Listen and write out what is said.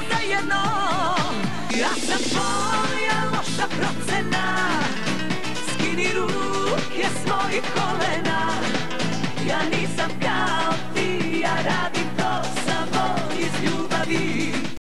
zajedno. Ja sam tvoja loša procena, skini ruke s mojih kolena. Ja nisam kao